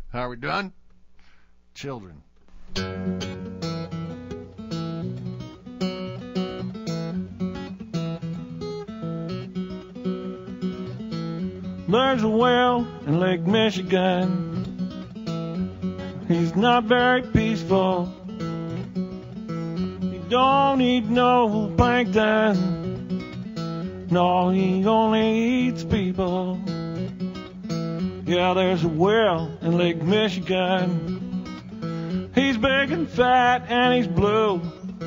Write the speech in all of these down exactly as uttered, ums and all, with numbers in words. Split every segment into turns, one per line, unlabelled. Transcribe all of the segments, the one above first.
How are we done? Children.
There's a well in Lake Michigan. He's not very peaceful. He don't eat no plankton. No, he only eats people. Yeah, there's a well in Lake Michigan. He's big and fat and he's blue.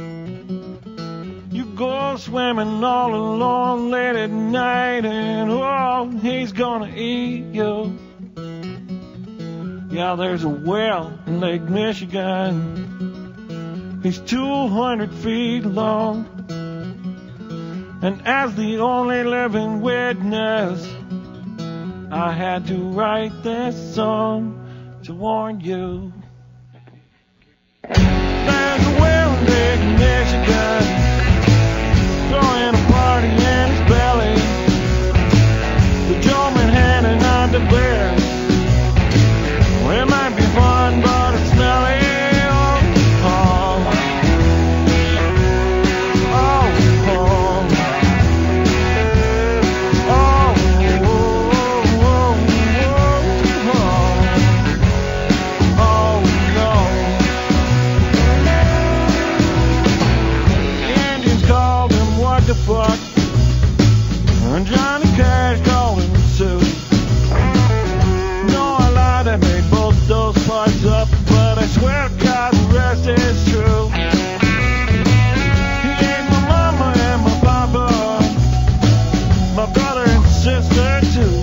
You go swimming all alone late at night and oh, he's gonna eat you. Yeah, there's a well in Lake Michigan. He's two hundred feet long. And as the only living witness, I had to write this song to warn you. There's a well in Lake Michigan, throwing a party in his belly. The German handing out the beer. Well, it might be fun, but it's smelly. Oh, oh, oh, oh, oh, oh, oh, no. The Indians called him what the fuck, and Johnny Cash called him Sue. No, I lied, I made both those parts up, but I swear to God the rest is true. He ate my mama and my papa, my brother and sister too.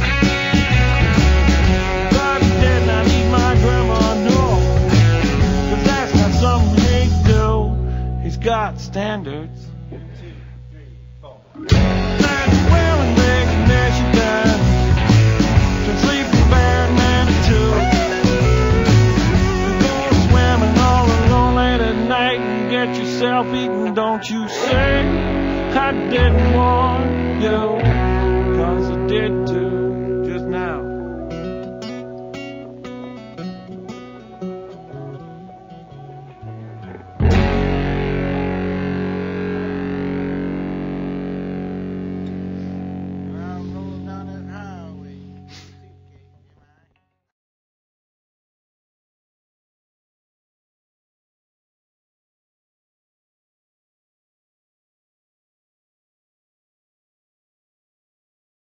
But he did not eat my grandma, no, 'cause that's not something he'd do. He's got standards. There's a well in Lake Michigan, between Sleeping Bear and Manitou. You go swimming all alone late at night and get yourself eaten, don't you say I didn't warn you, 'cause I did too.